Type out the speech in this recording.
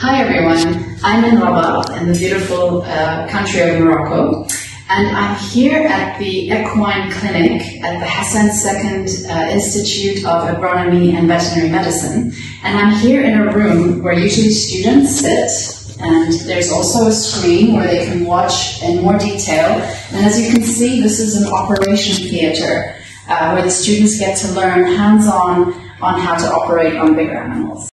Hi everyone, I'm in Rabat in the beautiful country of Morocco, and I'm here at the equine clinic at the Hassan II Institute of Agronomy and Veterinary Medicine, and I'm here in a room where usually students sit, and there's also a screen where they can watch in more detail, and as you can see, this is an operation theatre where the students get to learn hands-on on how to operate on bigger animals.